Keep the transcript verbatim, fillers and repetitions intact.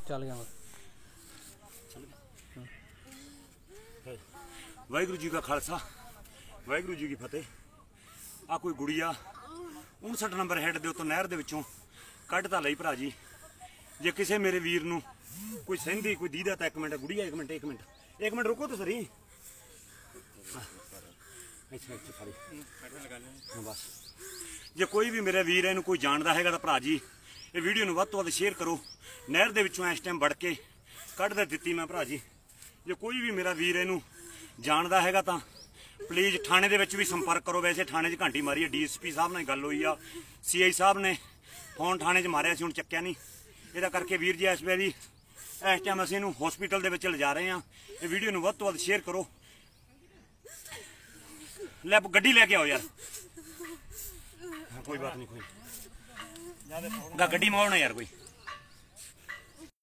चल गया वाहिगुरू जी का खालसा वाहिगुरू जी की फतेह। आ कोई गुड़िया उनसठ नंबर हैड दे उत्तों नहर दे विचों कढ़ तां लई भरा जी। जे किसी मेरे वीर नूं कोई सहिंदी कोई दीदा तां एक मिनट गुड़िया एक मिनट एक मिनट एक मिनट रुको तो सरी बस। जे कोई भी मेरा वीर इहनूं कोई जानदा हैगा तां भरा जी ये वीडियो नूं वध तों वध शेयर करो। नहर दे विचों इस टाइम वड़ के कढ़ दे दित्ती मैं भरा जी। जे कोई भी मेरा वीर इहनूं जानदा हैगा तां प्लीज़ थाने दे विच भी संपर्क करो। वैसे थाने च घंटी मारी है, डी एस पी साहब नाल गल हुई आ, सी आई साहब ने फोन थाने च मारिया सी, हुण चक्किया नहीं। इहदा करके वीर जी इस वेरी इस टाइम असीं इहनूं हॉस्पिटल दे विच लिजा रहे हैं। ये वीडियो नूं वध तों वध शेयर करो। लै गड्डी लैके आओ यार, कोई बात नहीं, कोई गड्डी मोड़ना यार कोई।